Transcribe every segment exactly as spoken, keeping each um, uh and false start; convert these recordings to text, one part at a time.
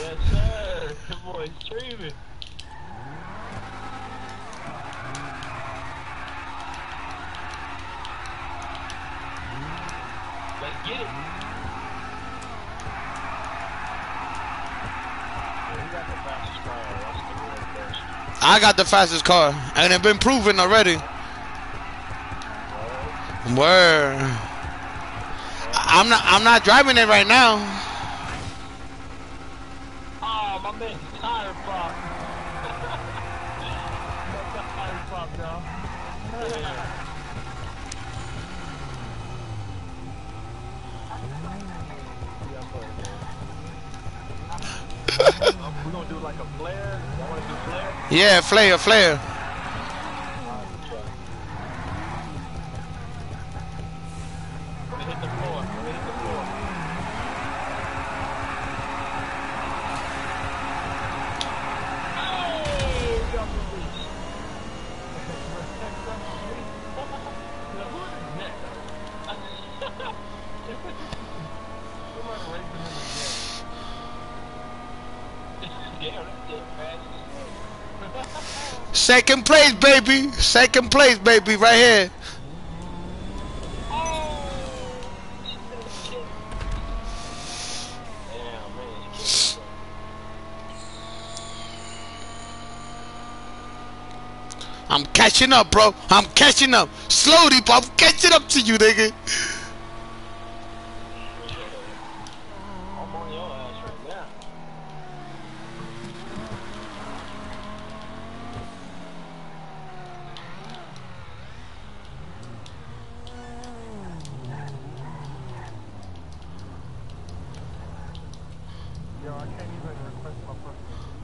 Yes, sir. The boy's streaming. Let's get it. I got the fastest car, and it's been proven already. Word. I'm not. I'm not driving it right now. Oh, my man's tire pop. My tire pop, y'all. We're gonna do like a flare. Y'all wanna do flare? Yeah, flare, flare. Gonna hit the floor. Gonna hit the floor. Oh, y'all can do it. Who is next? Somebody racing in the jet. Yeah, that's it, man. Second place, baby. Second place, baby. Right here. I'm catching up, bro. I'm catching up. Slowly, but I'm catching up to you, nigga. I'm on your ass right now. Yo, I can't even request my personal.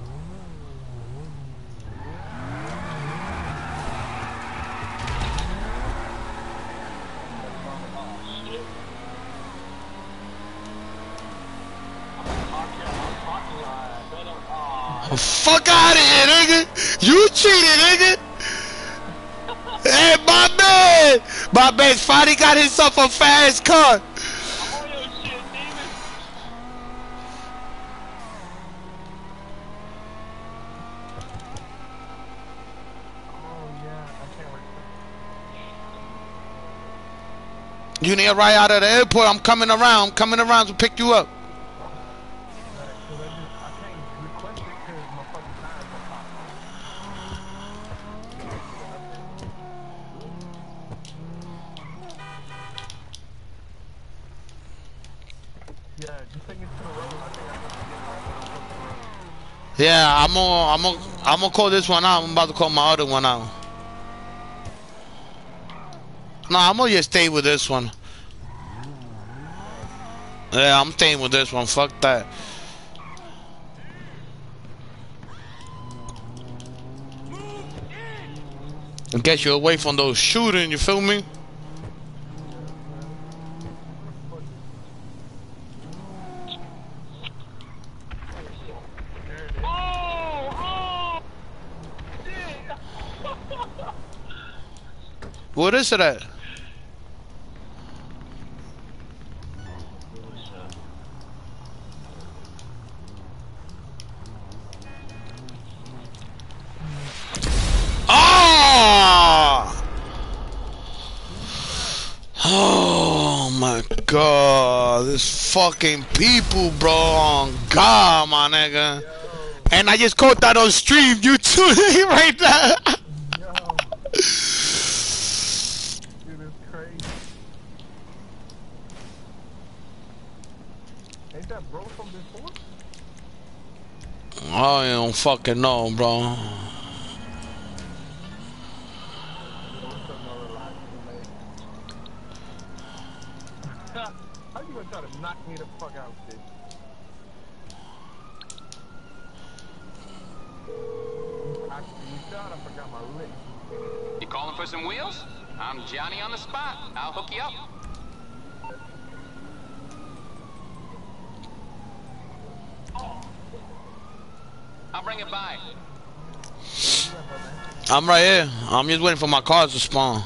Fuck out of here, nigga. You cheated, nigga. Hey, my man. My man finally got himself a fast car. I'm on your shit, demon. Oh, yeah, I can't wait. You need to ride out of the airport. I'm coming around. I'm coming around to pick you up. Yeah, I'm gonna, I'm gonna, I'm gonna call this one out. I'm about to call my other one out. No, I'm gonna just stay with this one. Yeah, I'm staying with this one. Fuck that. And get you away from those shooting. You feel me? What is it at? Oh! Oh my god, this fucking people, bro. On God, my nigga. And I just caught that on stream. You too, right now. I don't fucking know, bro. How you gonna try to knock me the fuck out, bitch? I, you shot, I forgot my lick. You calling for some wheels? I'm Johnny on the spot. I'll hook you up. I'll bring it by. I'm right here. I'm just waiting for my cars to spawn.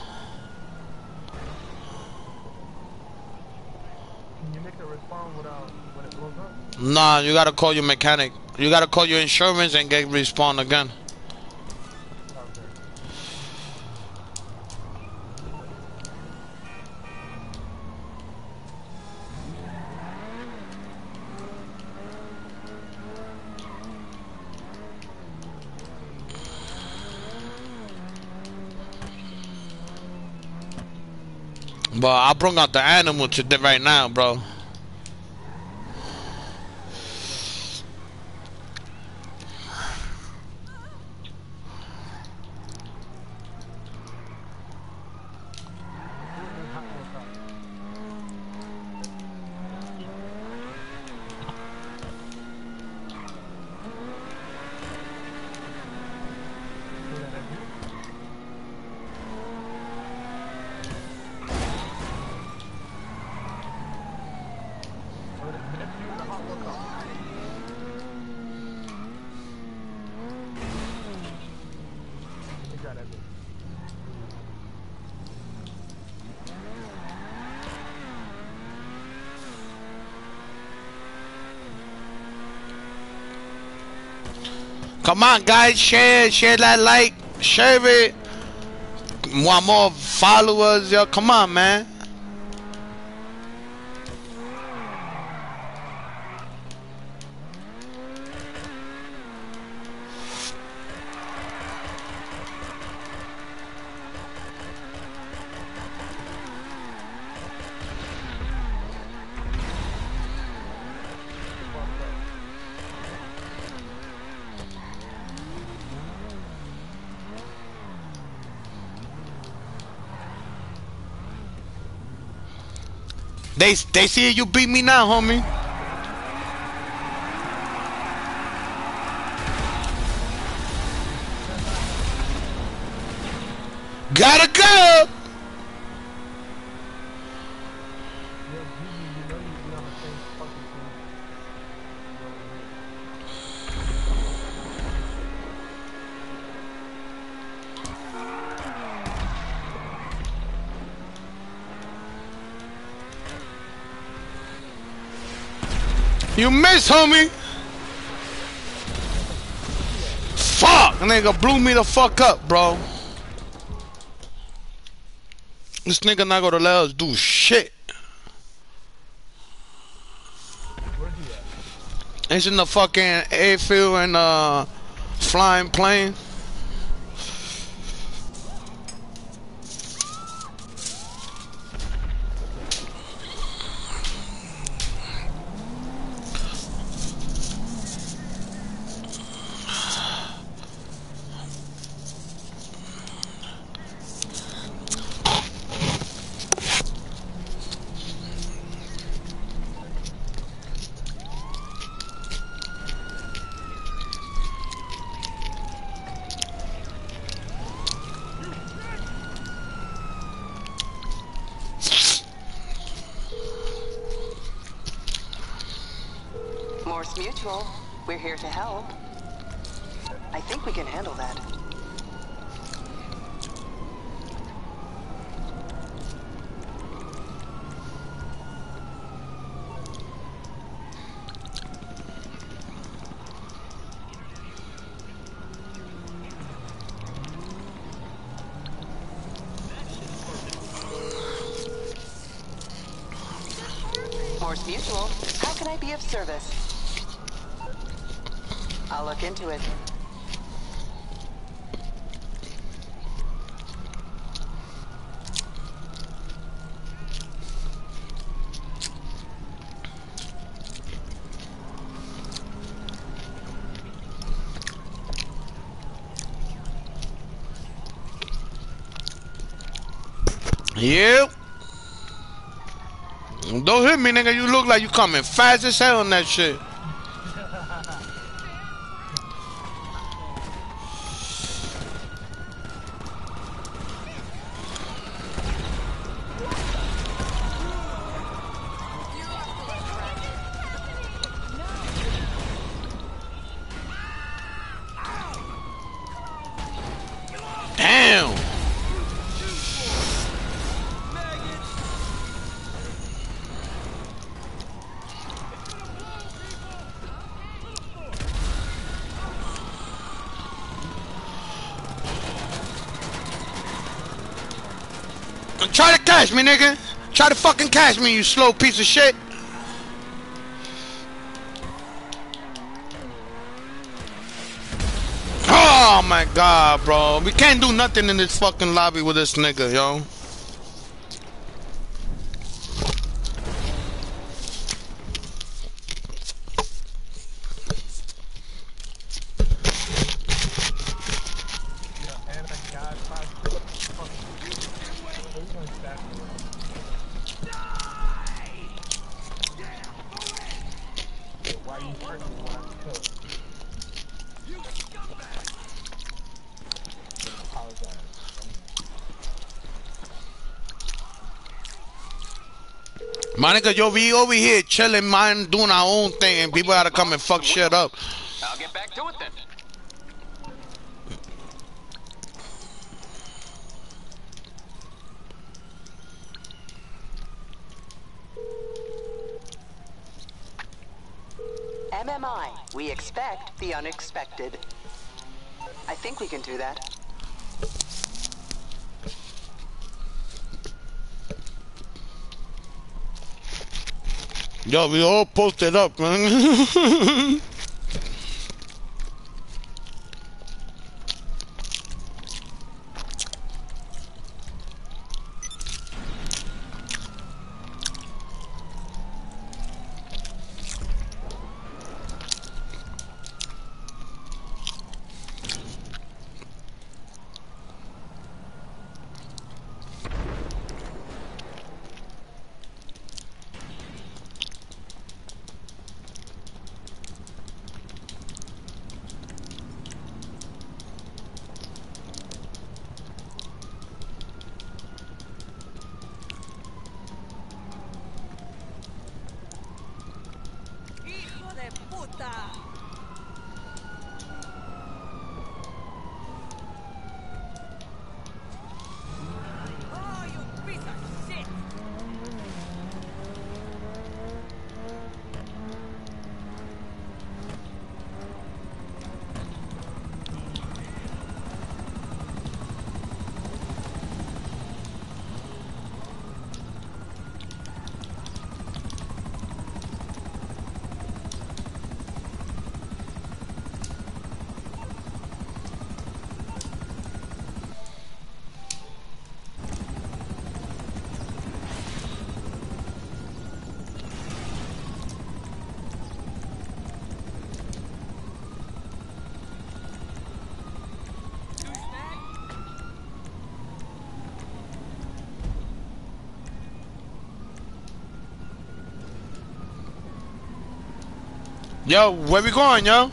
Can you make it respond without when it blows up? Nah, you gotta call your mechanic. You gotta call your insurance and get respawned again. But I brought out the animal today right now, bro. Come on, guys, share, share that like, share it. Want more followers, yo? Come on, man. They they see you beat me now, homie. Gotta go. You missed, homie. Fuck, nigga blew me the fuck up, bro. This nigga not gonna let us do shit. It's in the fucking airfield and uh flying plane. Morse Mutual, we're here to help. I think we can handle that. Morse Mutual, how can I be of service? I'll look into it. Yep. Don't hit me, nigga. You look like you coming fast as hell on that shit. Damn. Try to catch me, nigga. Try to fucking catch me, you slow piece of shit. Oh my god, bro. We can't do nothing in this fucking lobby with this nigga, yo. My nigga, yo, we over here chilling, man, doing our own thing, and people gotta come and fuck shit up. I'll get back to it then. M M I, we expect the unexpected. I think we can do that. Yo, we all posted up, man. Yo, where we going, yo?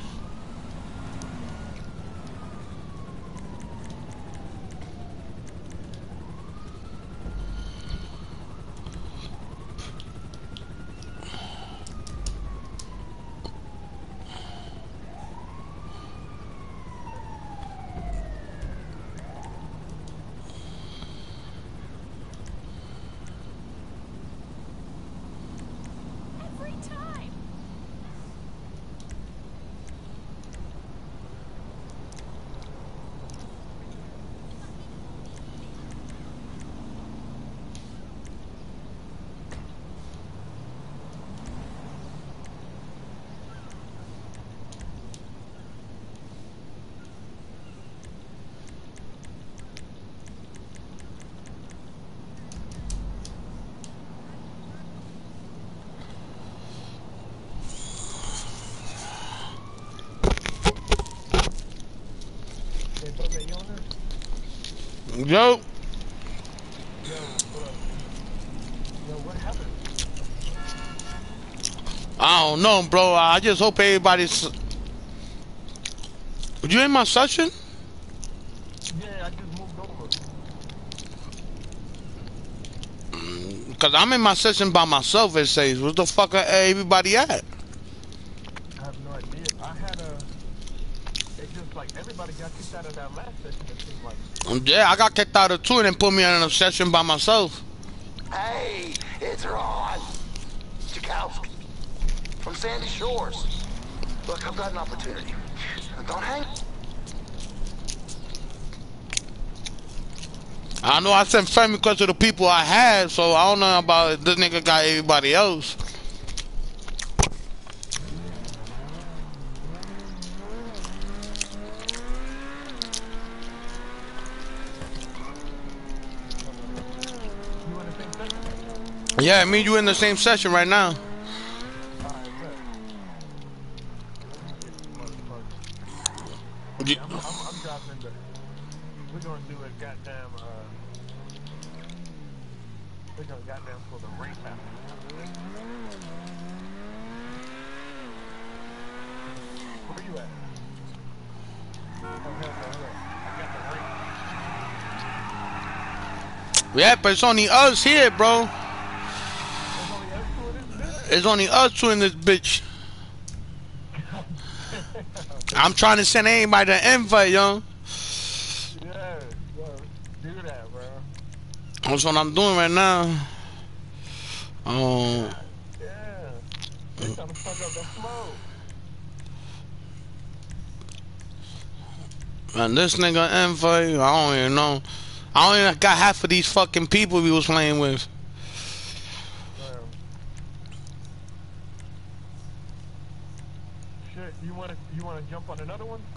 Yo. I don't know, bro. I just hope everybody's. Were you in my session? Yeah, I just moved over. Cause I'm in my session by myself. It says, "What the fuck are everybody at?" I have no idea. I had a. It's just like everybody got kicked out of that last session. It seemed like. Yeah, I got kicked out of two and then put me in a session by myself. Hey, it's Ron Jakowski from Sandy Shores. Look, I've got an opportunity. Don't hang. I know I sent friend requests to the people I had, so I don't know about if this nigga got everybody else. You in the same session? Yeah, me and you in the same session right now. Alright, bet. Let me get this motherfucker. You- Yeah, I'm, I'm, I'm dropping the. We're gonna do a goddamn. Uh, we're gonna goddamn pull the race out. Where you at? Oh hell no, hell no. I got the race. Yeah, but it's only us here, bro. There's only us two in this bitch. It's only us two in this bitch. I'm trying to send anybody the invite, yo. Yeah, yo, do that, bro. That's what I'm doing right now. Um, Yeah. They trying to fuck up the flow. and this nigga invite, I don't even know. I don't even got half of these fucking people we was playing with. Um, shit, you wanna you wanna jump on another one?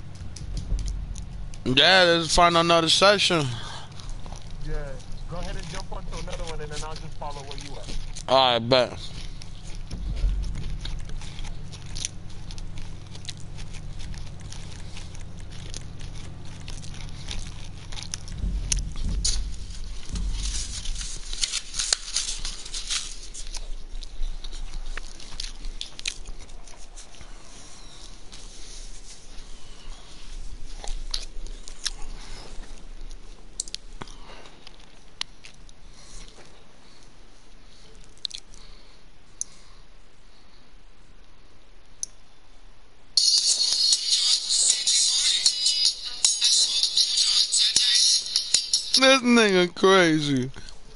Yeah, let's find another session. Yeah. Go ahead and jump onto another one, and then I'll just follow where you at. Alright, bet. This nigga crazy.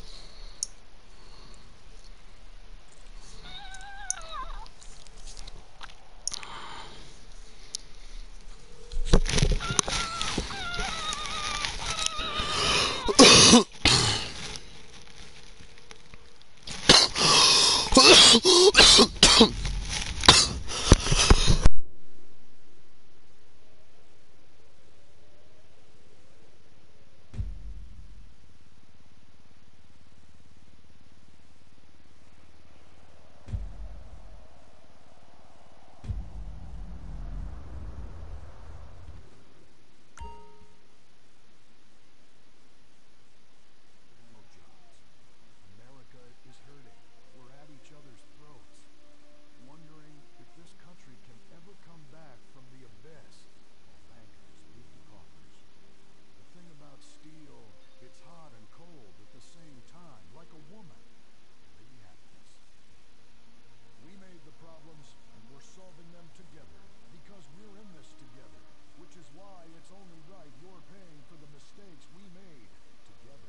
America is hurting. We're at each other's throats, wondering if this country can ever come back from the abyss. Bankers loot the coffers. The thing about steel, it's hot and cold at the same time, like a woman. Maybe happiness. We made the problems, and we're solving them together, because we're in this together, which is why it's only right you're paying for the mistakes we made together.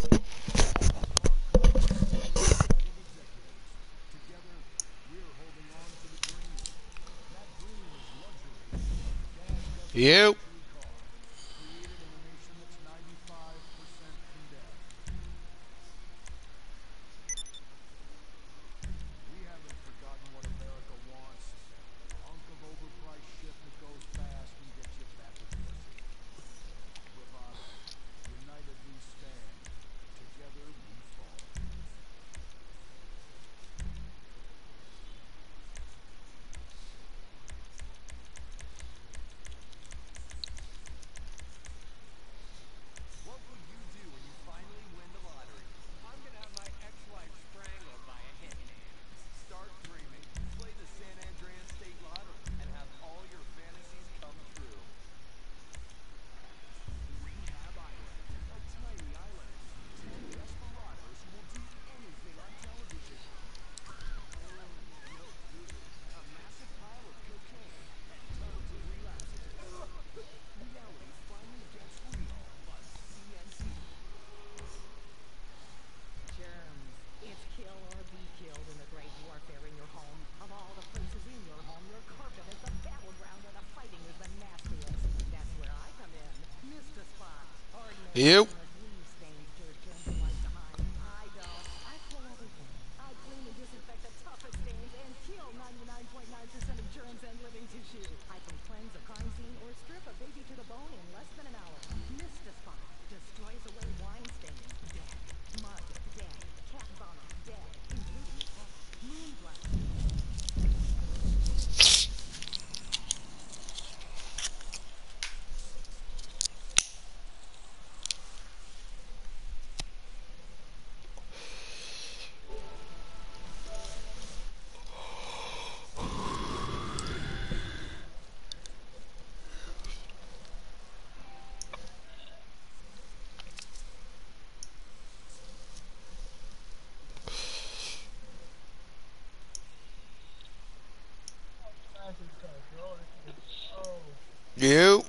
Together, we're holding on to the dream. That dream is luxury. Gas doesn't Yep. luxury car. Created in a nation that's ninety-five percent condemned. We haven't forgotten what America wants. A hunk of overpriced shit that goes fast and gets you back to the city. Bravado. United we stand. Together we fall. What will you do when you finally win the lottery? I'm gonna have my ex-wife strangled by a hitman. Start dreaming. Play the San Andreas State Lottery and have all your fantasies come true. Rehab Island. A tiny island. Ten desperados who will do anything on television. Oh, no food. A massive pile of cocaine and tons of relapses. Reality finally gets real on C N C. Germs. It's kill or be killed in the great warfare in your home. Of all the places in your home, your carpet is the battleground where the fighting is the nastiest. That's where I come in. Mister Spot. Ordinary Yep. as we stains dirt Shoot, I can cleanse a crime scene or strip a baby to the bone in less than an hour. Mystify destroys away wine stains, dead. Mud, dead. Cat vomit, dead. Including the cat. Moonblast. You.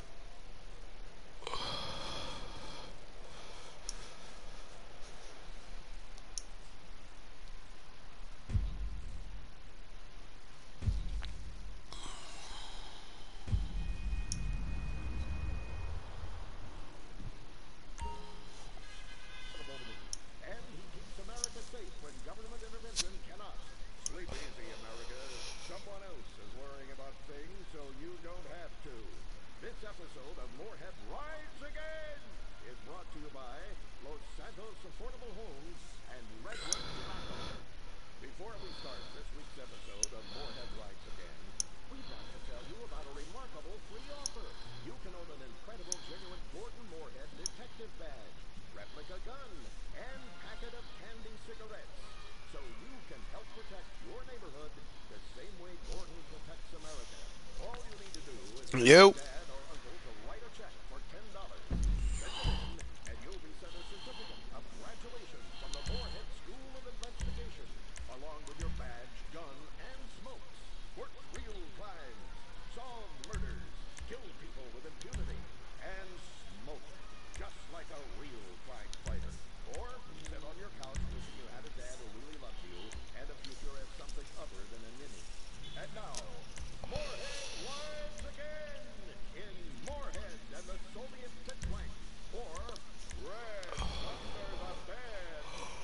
And he keeps America safe when government intervention cannot. Sleep easy, America. Someone else is worrying about things so you don't have to. This episode of Moorhead Rides Again is brought to you by Los Santos Affordable Homes and Redwood Tobacco. Before we start this week's episode of Moorhead Rides Again, we'd like to tell you about a remarkable free offer. You can own an incredible genuine Gordon Moorhead detective badge, replica gun, and packet of candy cigarettes. So you can help protect your neighborhood the same way Gordon protects America. All you need to do is You. ask dad or uncle to write a check for ten dollars. Send it in, and you'll be sent a certificate of graduation from the Moorhead School of Investigation, along with your badge, gun, and smokes. Work real crimes, solve murders, kill people with impunity, and smoke just like a real crime fighter. Or sit on your couch wishing you had a dad who really loved you and a future as something other than a ninny. And now, Moorhead Rides Again in Moorhead and the Soviet Titwank, or Red Thunder the Band.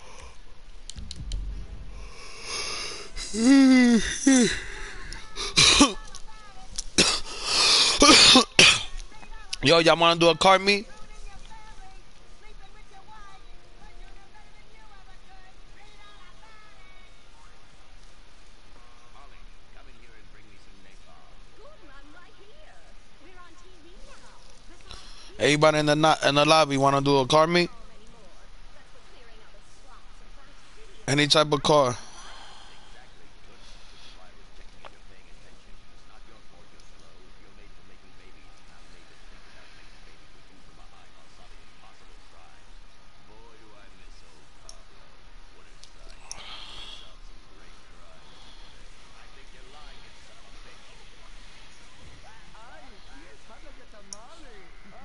Yo, y'all wanna do a car meet? Ollie, come in here and bring me some napalm. Gordon, I'm right here. We're on T V now. Besides, Everybody in the no- in the lobby wanna do a car meet? anymore. That's for clearing out the slumps of Vice City. Any type of car. Exactly. Good. This is why I was checking if you're paying attention. It's not your fault you're slow. You're made for making babies. I'm made to think about making babies with you from behind on some impossible strides. Boy, do I miss old Pablo. What a stride. He solved some great crimes today. I think you're lying, you son of a bitch. Ay, yes, how do I get tamale?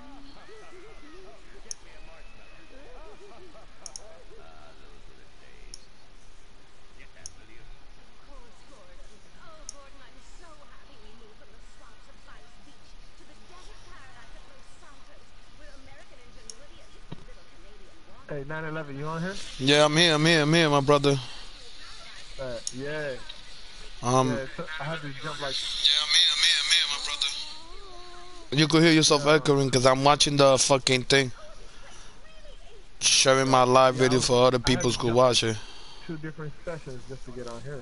Get me a marshmallow. Ah, those were the days. Get that, will you? Of course, Gordon. Oh, Gordon, I'm so happy we moved from the swamps of Vice Beach to the desert paradise of Los Santos, where American ingenuity and just a little Canadian water. Hey, nine eleven, you on here? Yeah, I'm here, I'm here, I'm here, my brother. Uh, yeah. Um, yeah, so I had to jump like, yeah, I'm here, I'm here, I'm here, my brother. You could hear yourself echoing because I'm watching the fucking thing. Sharing my live video for other people who watch it. two different sessions just to get on here.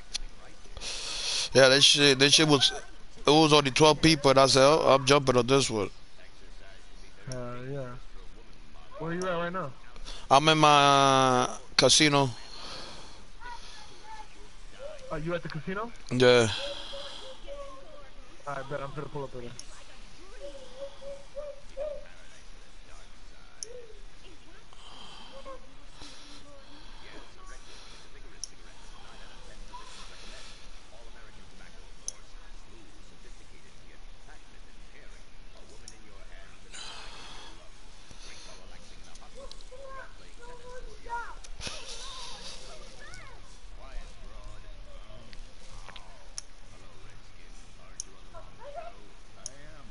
Yeah, that shit, that shit was, it was only twelve people and I said, oh, I'm jumping on this one. Uh, yeah. Where you at right now? I'm in my uh, casino. Are you at the casino? Yeah. I bet I'm gonna pull up with it. I am.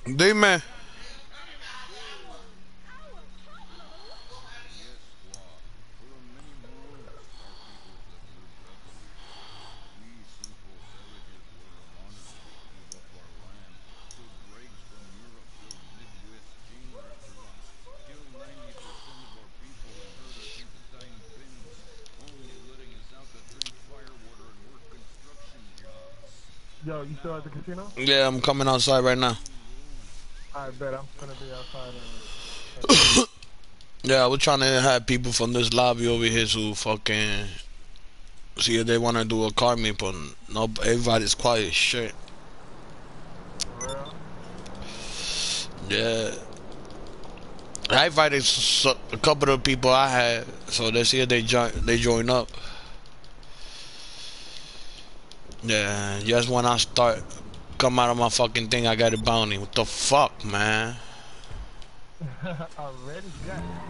Dime. Yo, you still at the casino? Yeah, I'm coming outside right now. I bet I'm gonna be outside. Uh, Yeah, we're trying to have people from this lobby over here who fucking see if they want to do a car meet, but no, everybody's quiet as shit. for real? Yeah. I invited s- s- a couple of people I had, so let's see if they join. They join up. Yeah, just when I start come out of my fucking thing, I got a bounty. What the fuck, man? Already got it.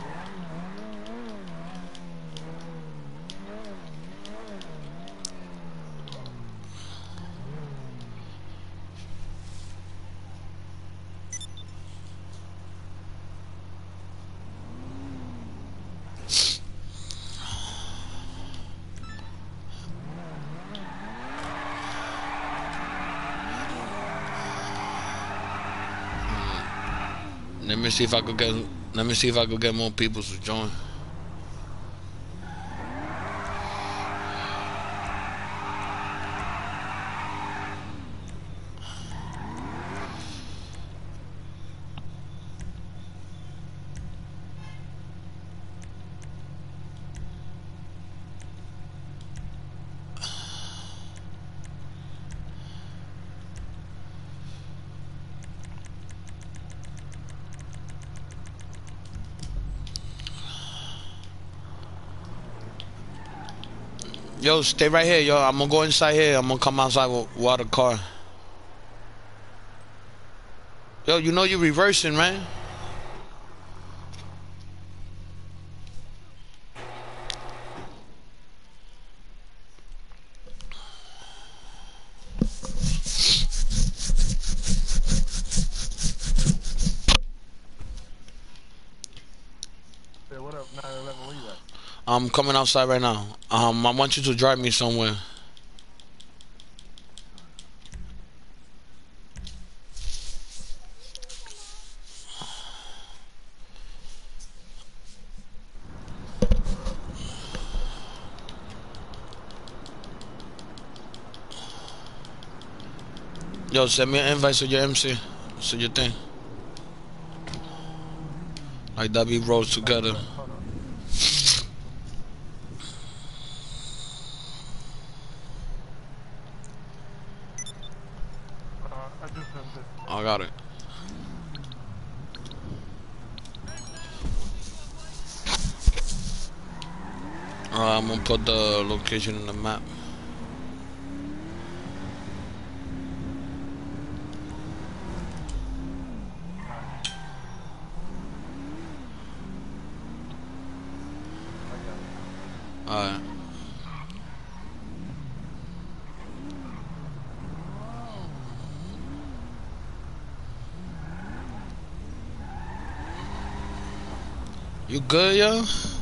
Let me see if I could get. Let me see if I could get more people to join. Yo, stay right here, yo. I'm gonna go inside here. I'm gonna come outside with water car. Yo, you know you reversing, man. Hey, what up, nine eleven? Where you at? I'm coming outside right now. Um, I want you to drive me somewhere. Yo, send me an invite to your M C, to your thing. Like that we rose together. Hold on. Uh, I just sent it. I got it. Alright, I'm gonna put the location in the map. Alright. You good, yo? That's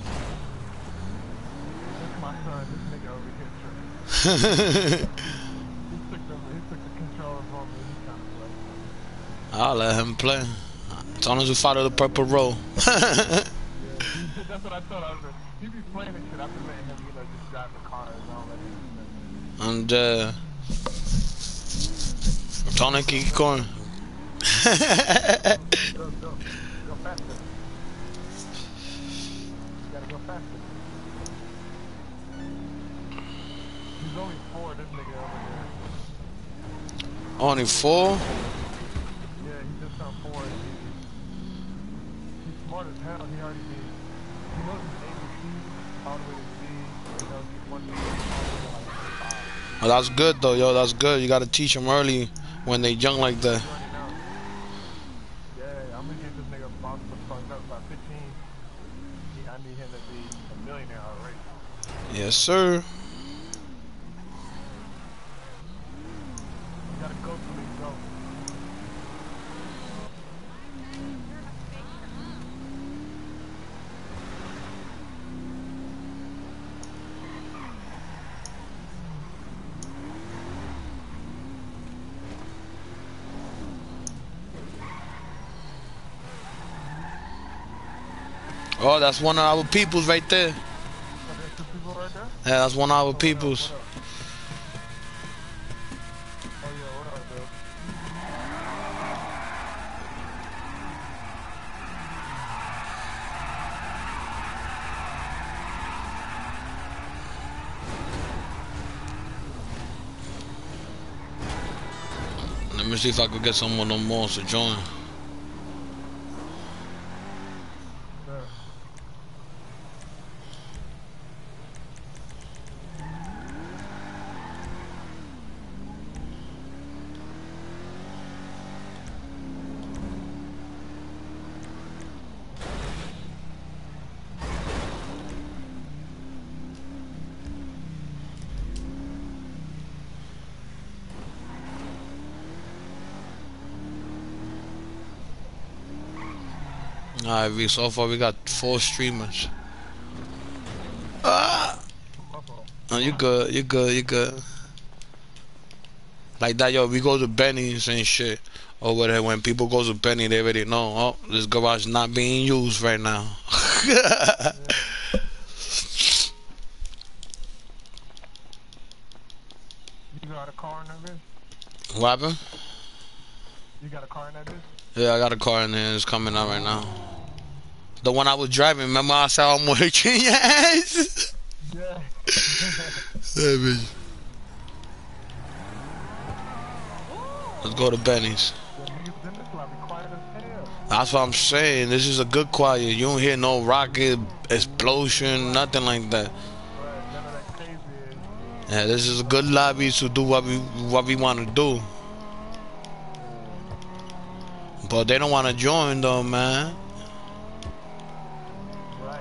my son. This nigga over here tripping. He took the he took the controller from me. He trying to play. I'll let him play. As long as you follow the purple roll. Yeah, that's what I thought. I was like, he be playing this shit. I've been letting him, you know, just drive the car and all that. And uh Tony keep going. Go, go, go faster. You gotta go faster. He's only four. This nigga over there. Only four? Yeah, he just turned four. He, he's smart as hell. He already did. He knows his A B C all the way to Z. He knows he's one thing all the way to like five. Oh, that's good though, yo. That's good. You gotta teach them early when they young like that. He already knows. Yeah, I'm gonna get this nigga boss the fuck up by fifteen. He, I need him to be a millionaire already. Yes, sir. You gotta go till he go. Oh, that's one of our peoples right there. Oh, there's two people right there? Yeah, that's one of our What up, peoples. what up? Oh yeah, what up, dude? Let me see if I could get someone no more to join. There. Alright, V, so far we got four streamers. Ah! My fault. Oh, you good, you good, you good. Like that, yo, we go to Benny's and shit. Over there, when people go to Benny, they already know, oh, this garage not being used right now. You got a car in that bitch? What happened? You got a car in that bitch? Yeah, I got a car in there. It's coming out right now. The one I was driving. Remember I said I'm more kicking your ass? Yeah. Savage. Let's go to Benny's. The niggas in this lot be quiet as hell. That's what I'm saying. This is a good quiet. You don't hear no rocket explosion, nothing like that. Right, none of that crazy ass shit. Yeah, this is a good lobby to do what we what we want to do. But they don't want to join though, man. Right.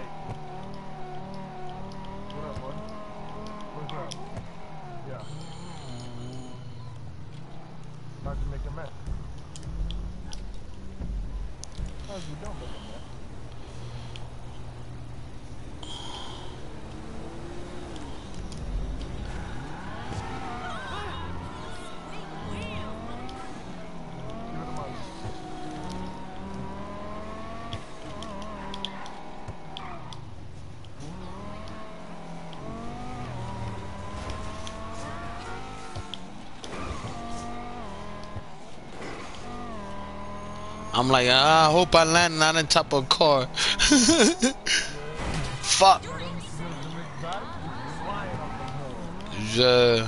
What up, boy? What's up? Yeah. How'd you make a mess? How'd you don't make a mess? Give it a money. I'm like, ah, I hope I land not on top of a car. Fuck. Them, them, them exotics be flying off the hill. Yeah.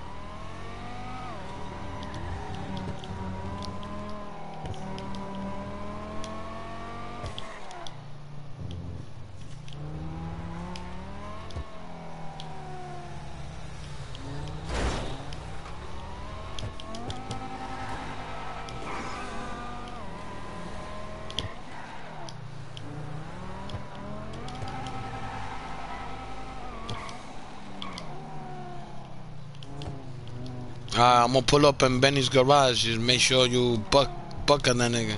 Alright, I'm gonna pull up in Benny's garage. Just make sure you buck buck on that nigga.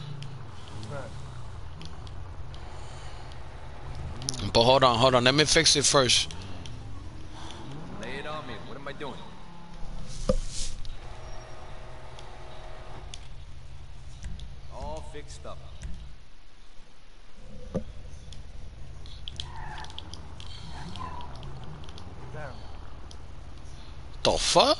Right. But hold on, hold on. Let me fix it first. Lay it on me. What am I doing? All fixed up. Damn. The fuck?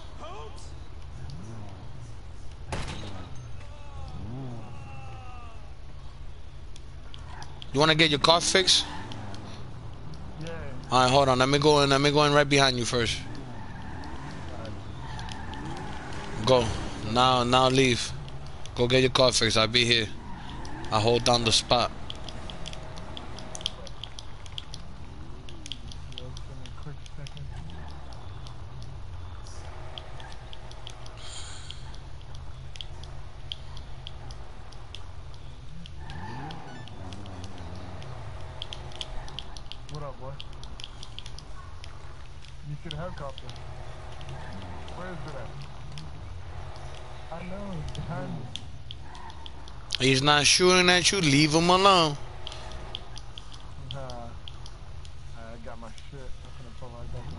You wanna get your car fixed? Yeah. Alright, hold on. Let me go in. Let me go in right behind you first. Go. Now, now leave. Go get your car fixed. I'll be here. I hold down the spot. Yeah, give me a quick second. What up, boy? You should helicopter. Where is it at? I know, it's behind me. He's not shooting at you. Leave him alone. Nah. I got my shit. I'm gonna pull my gun.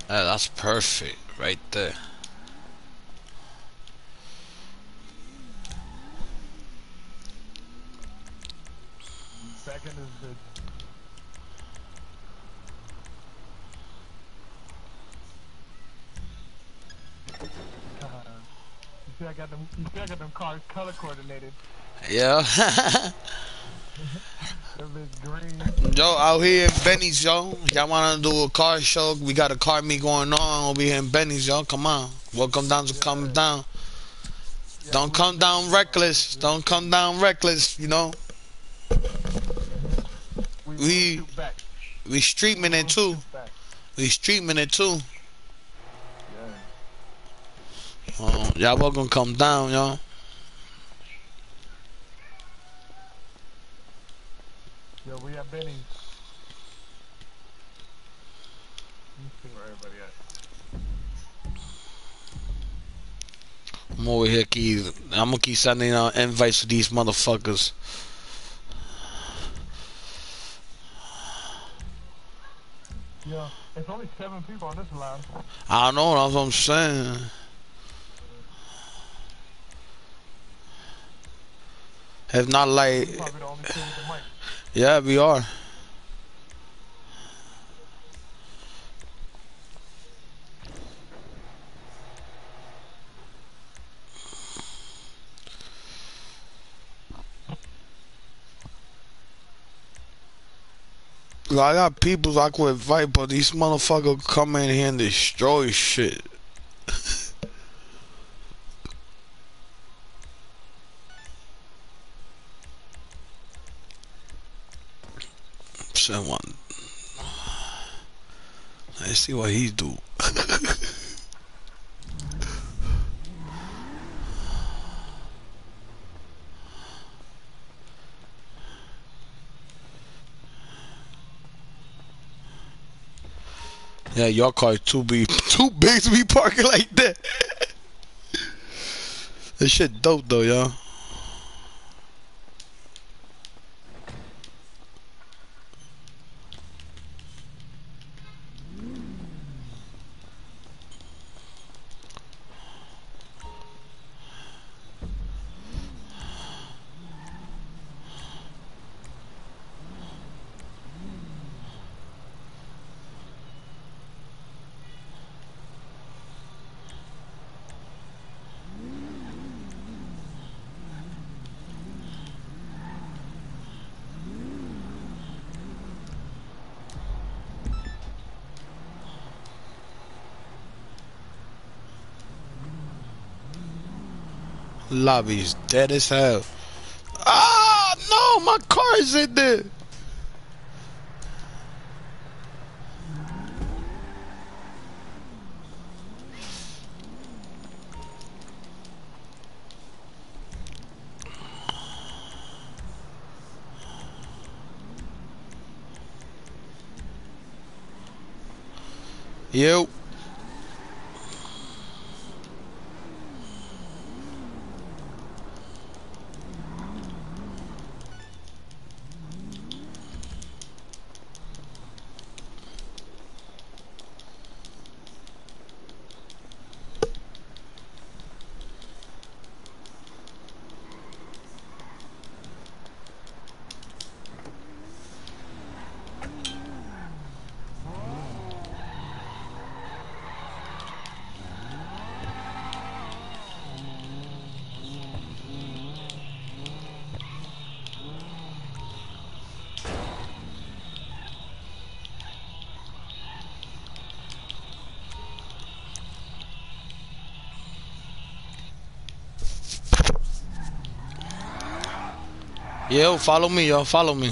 Uh, that's perfect right there. Second is the. Uh, you see, I got them. You see, I got them cars color coordinated. Yeah. Them bitch green. Yo, out here in Benny's, yo. Y'all wanna do a car show? We got a car meet going on over here in Benny's, yo. Come on. Welcome down to come down. Yeah, Don't we- come down reckless. Don't come down reckless, you know. We, We- shoot back. We streaming it too. Shoot back. We streaming it too. Yeah. Um, y'all welcome come down, yo. Yo, we have Benny. Let me see where everybody at. I'm over here, keep. I'm gonna keep sending out invites to these motherfuckers. Yeah, it's only seven people on this line. I don't know. That's what I'm saying. If not, like, Probably the only two with the mic. yeah, we are. Like, I got people I could invite, but these motherfuckers come in here and destroy shit. Someone. Let's see what he do. Yeah, your car is too big, too big to be parking like that. This shit dope though, y'all. Lobby's dead as hell. Ah, no, my car is in there. Yo. Yo, follow me, yo, follow me.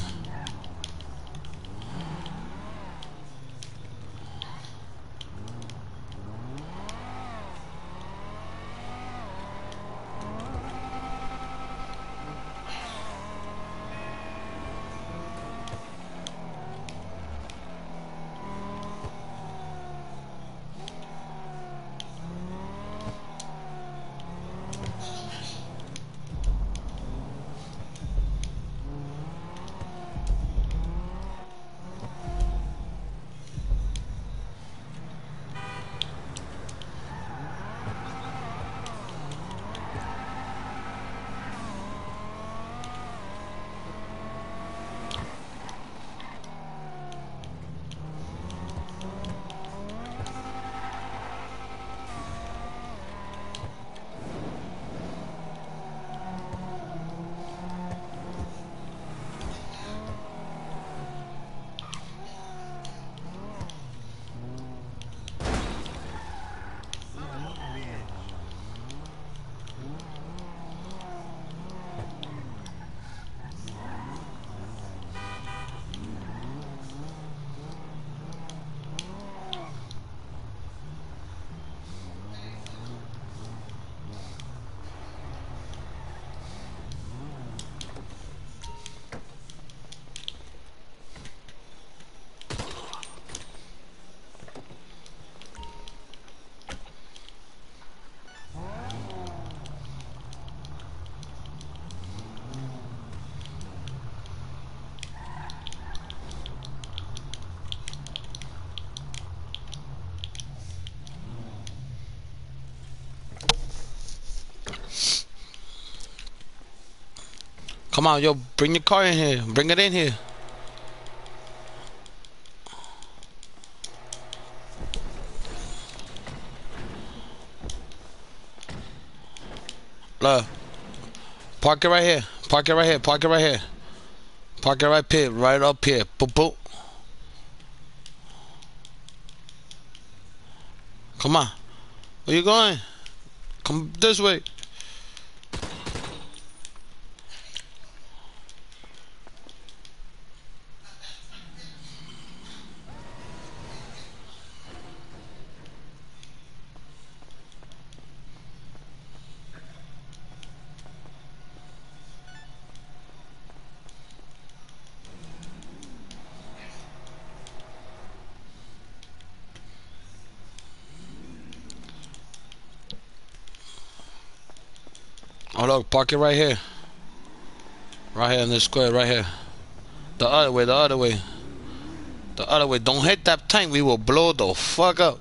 Come on, yo, bring your car in here. Bring it in here. Look. Park it right here. Park it right here. Park it right here. Park it right here. Right up here. Boop, boop. Come on. Where you going? Come this way. Oh look, park it right here. Right here in this square, right here. The other way, the other way. The other way. Don't hit that tank, we will blow the fuck up.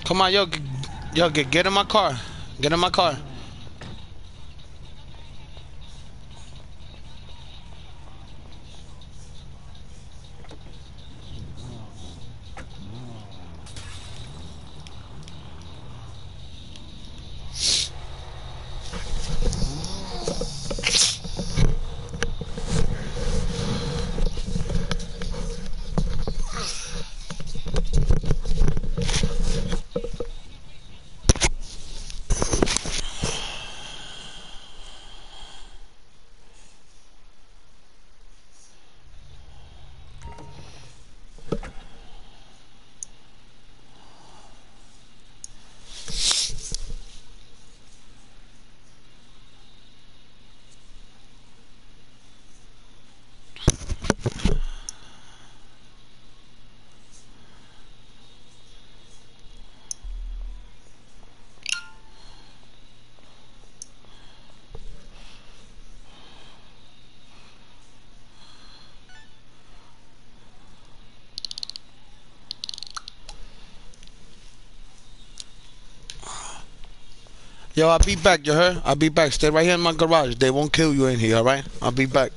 Come on, yo, g- yo, get get in my car. Get in my car. Yo, I'll be back, you heard? I'll be back. Stay right here in my garage. They won't kill you in here, alright? I'll be back.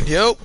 Yep.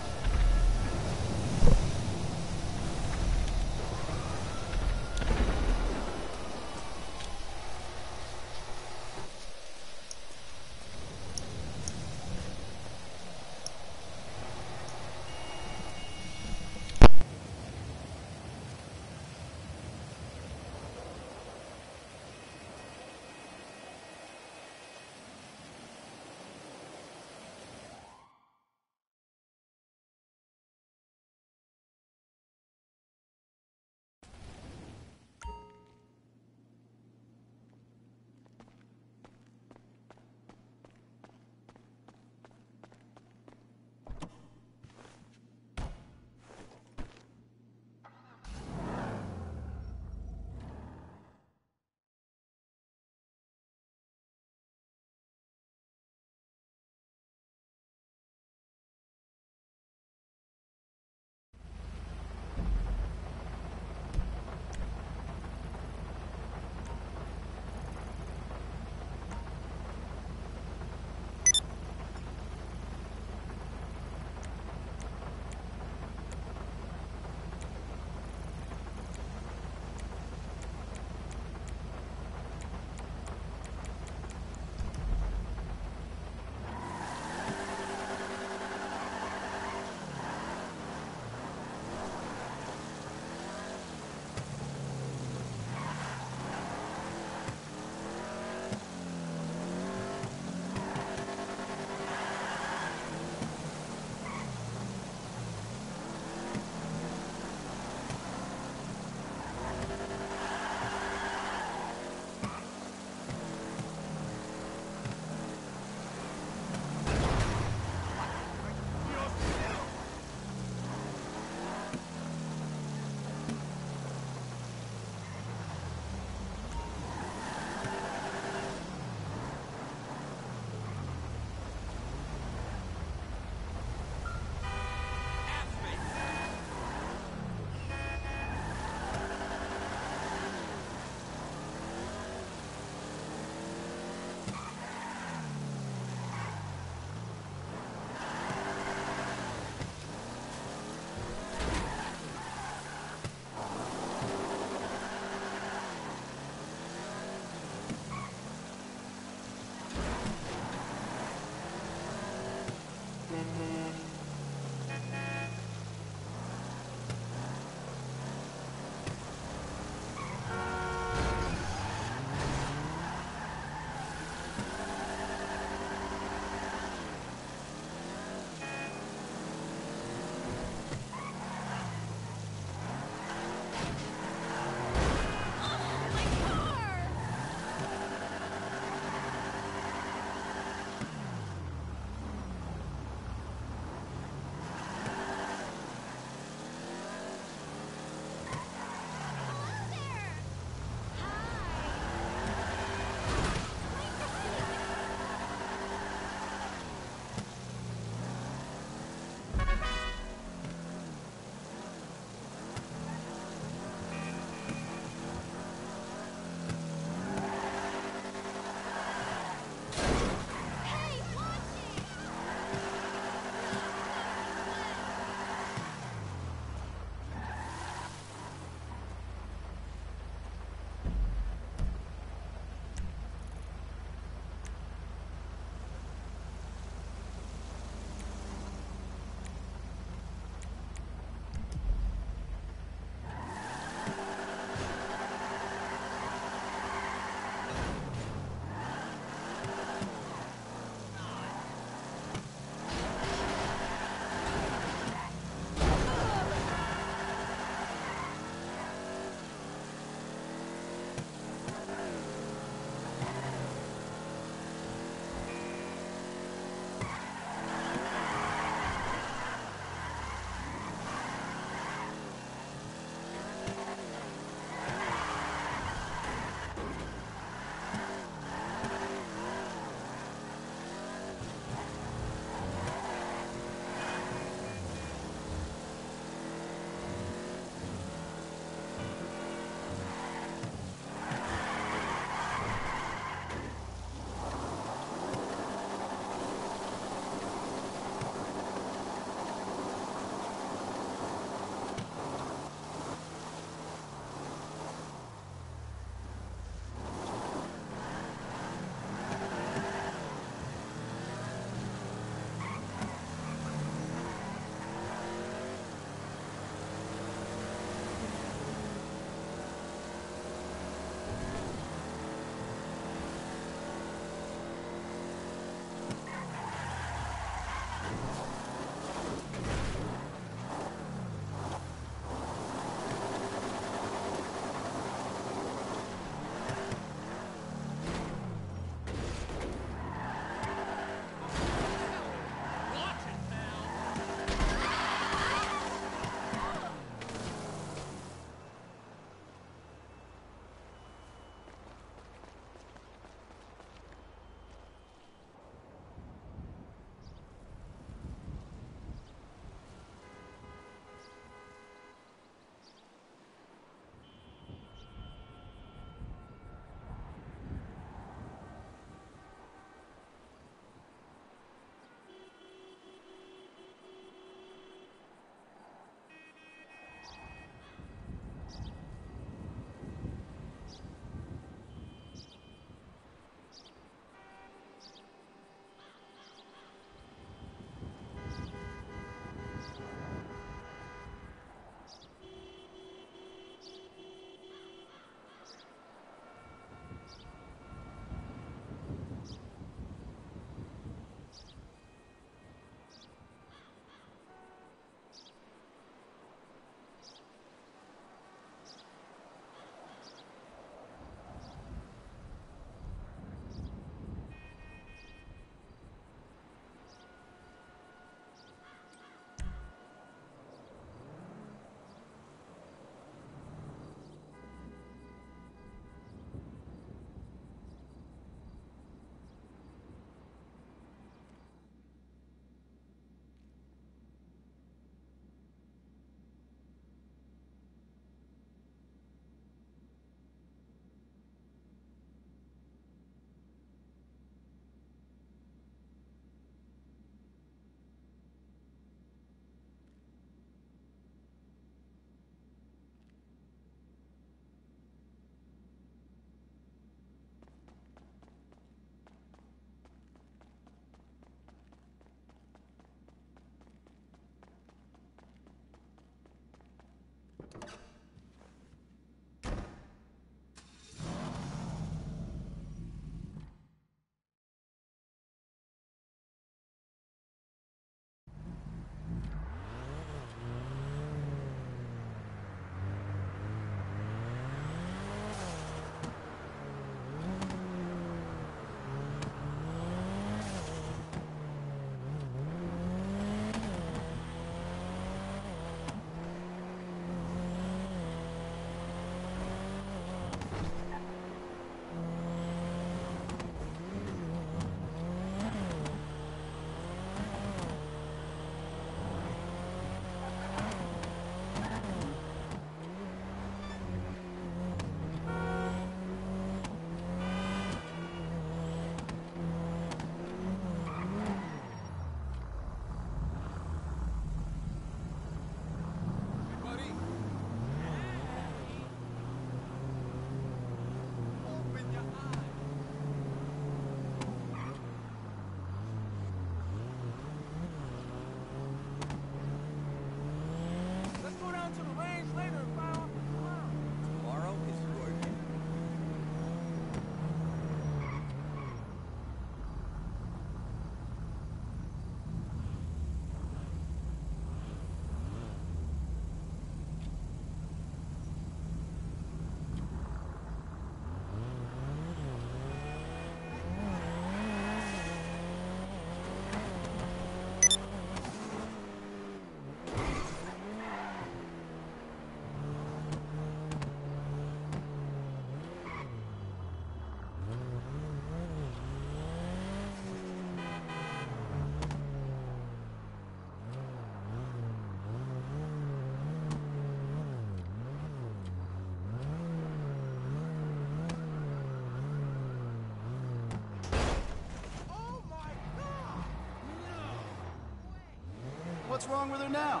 What's wrong with her now?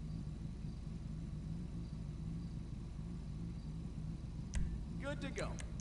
Good to go.